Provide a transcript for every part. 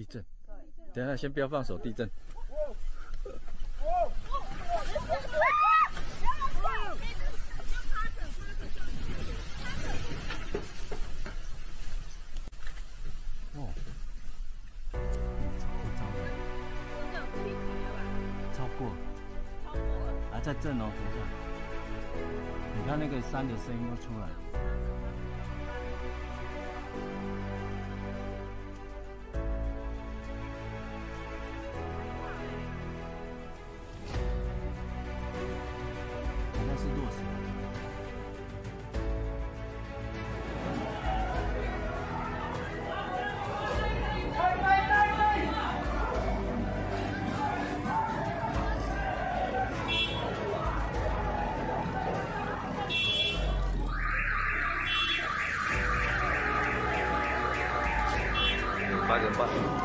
震，等一下先不要放手，地震。哦，超过，还在震哦，等一下，你看那个山的声音都出来了。是落石。8点半。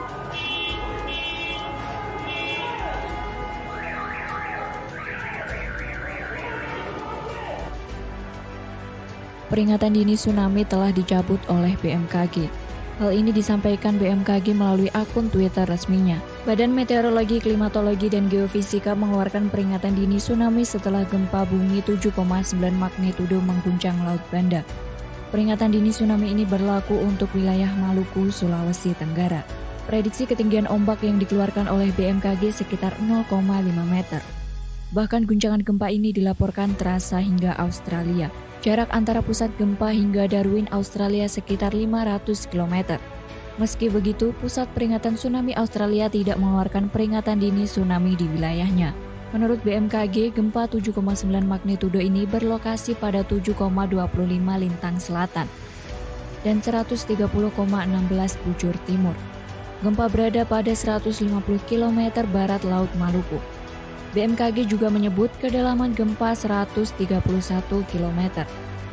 Peringatan dini tsunami telah dicabut oleh BMKG. Hal ini disampaikan BMKG melalui akun Twitter resminya. Badan Meteorologi, Klimatologi, dan Geofisika mengeluarkan peringatan dini tsunami setelah gempa bumi 7,9 magnitudo mengguncang Laut Banda. Peringatan dini tsunami ini berlaku untuk wilayah Maluku, Sulawesi Tenggara. Prediksi ketinggian ombak yang dikeluarkan oleh BMKG sekitar 0,5 meter. Bahkan guncangan gempa ini dilaporkan terasa hingga Australia. Jarak antara pusat gempa hingga Darwin, Australia sekitar 500 km. Meski begitu, Pusat Peringatan Tsunami Australia tidak mengeluarkan peringatan dini tsunami di wilayahnya. Menurut BMKG, gempa 7,9 magnitudo ini berlokasi pada 7,25 lintang selatan dan 130,16 bujur timur. Gempa berada pada 150 km barat Laut Maluku. BMKG juga menyebut kedalaman gempa 131 km.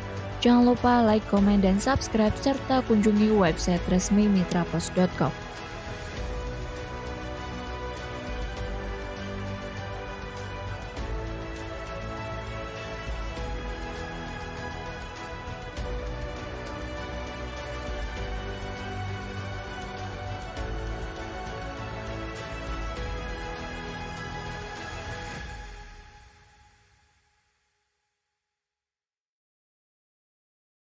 Jangan lupa like, komen, dan subscribe, serta kunjungi website resmi mitrapos.com.